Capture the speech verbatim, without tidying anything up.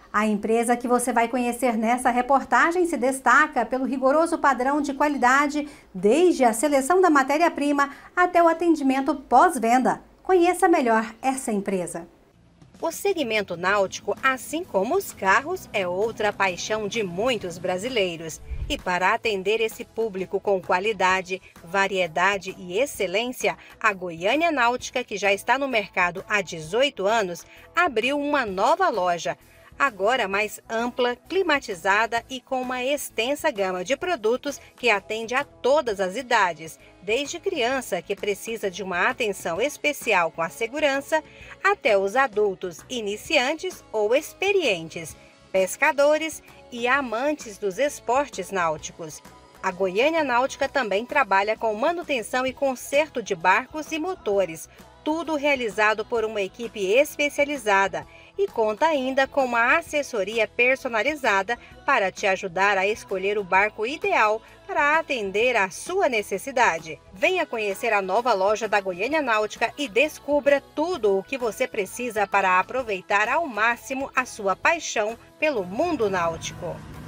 A empresa que você vai conhecer nessa reportagem se destaca pelo rigoroso padrão de qualidade, desde a seleção da matéria-prima até o atendimento pós-venda. Conheça melhor essa empresa. O segmento náutico, assim como os carros, é outra paixão de muitos brasileiros. E para atender esse público com qualidade, variedade e excelência, a Goiânia Náutica, que já está no mercado há dezoito anos, abriu uma nova loja, agora mais ampla, climatizada e com uma extensa gama de produtos que atende a todas as idades, desde criança que precisa de uma atenção especial com a segurança, até os adultos iniciantes ou experientes, pescadores e amantes dos esportes náuticos. A Goiânia Náutica também trabalha com manutenção e conserto de barcos e motores, tudo realizado por uma equipe especializada, e conta ainda com uma assessoria personalizada para te ajudar a escolher o barco ideal para atender à sua necessidade. Venha conhecer a nova loja da Goiânia Náutica e descubra tudo o que você precisa para aproveitar ao máximo a sua paixão pelo mundo náutico.